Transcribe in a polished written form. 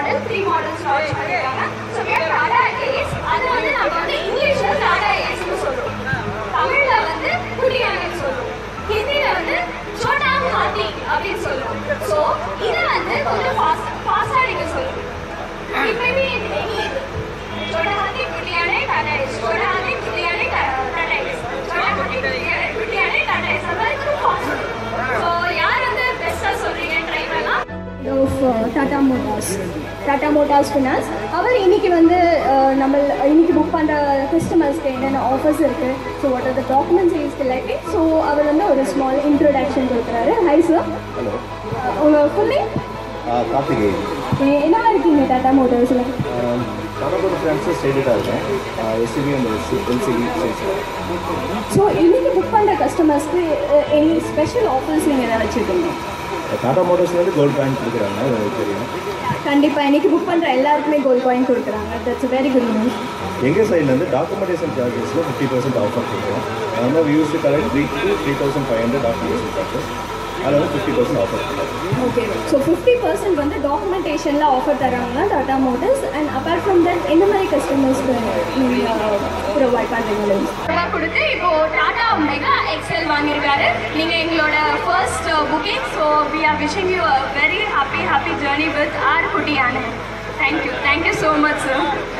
Model 3 models launch பண்ணிருக்காங்க. So Tata Ace அது வந்து நம்ம வந்து இங்கிலீஷ்ல டாடா ஏஸ்னு சொல்றோம், தமிழ்ல வந்து குட்டியானன்னு சொல்றோம், ஹிந்தியில வந்து சோட்டா ஹாத்தி அப்படின்னு சொல்றோம். ஸோ இதை வந்து கொஞ்சம் ஃபாஸ்டா நீங்க சொல்லணும். It may be in any छोटा हाथी कुटियाने टाटा एस, छोटा हाथी कुटियाने टाटा एस, छोटा हाथी कुटियाने टाटा एस. अगर तो फास्ट. So यार अंदर बेस्टा சொல்றீங்க ட்ரை பண்ணலாம். Of Tata Motors. Tata Motors Finance. அவர் இன்னைக்கு வந்து நம்ம இன்னைக்கு புக் பண்ணுற கஸ்டமர்ஸ்க்கு என்னென்ன ஆஃபர்ஸ் இருக்குது, so what are the documents is collecting. So அவர் வந்து ஒரு ஸ்மால் இன்ட்ரோடக்ஷன் கொடுக்குறாரு. Hi sir. ஹலோ. உங்கள் ஃபுல் நேம்? கார்த்திகேயன். என்னவா இருக்கீங்க டாடா மோட்டார்ஸில்? டாடா மோட்டார் ஃபினான்ஸில் ஸ்டேட்டடாக இருக்கேன். SCP and LCP. ஸோ இன்னைக்கு புக் பண்ணுற கஸ்டமர்ஸ்க்கு எனி ஸ்பெஷல் ஆஃபர்ஸ் நீங்கள் எதாவது வச்சுருக்கீங்க? டாடா மோட்டார்ஸ் வந்து கோல்டு காயின் கொடுக்குறாங்க, அது தெரியும். கண்டிப்பாக இன்னைக்கு புக் பண்ணுற எல்லாருக்குமே கோல்டு காயின் கொடுக்குறாங்க. That's very good news. எங்கள் சைட்லேருந்து டாக்குமெண்டேஷன் சார்ஜஸில் 50% ஆஃபர் கொடுக்குறோம். அதனால் we use to collect 3,500 documentation charges. அதில் வந்து 50% ஆஃபர் கொடுக்குறோம். ஓகே, ஸோ 50% வந்து டாக்குமெண்டேஷனில் ஆஃபர் தராங்க Tata Motors. And apart from that எந்த மாதிரி கஸ்டமர்ஸ்க்கு நீங்கள் ப்ரொவைட் பண்ணுறீங்க? கொடுத்து இப்போ டாடா மெகா எக்ஸல் வாங்கியிருக்காரு. நீங்கள் எங்களோட first booking. So we are wishing you a very happy journey with our குட்டியானே. Thank you so much sir.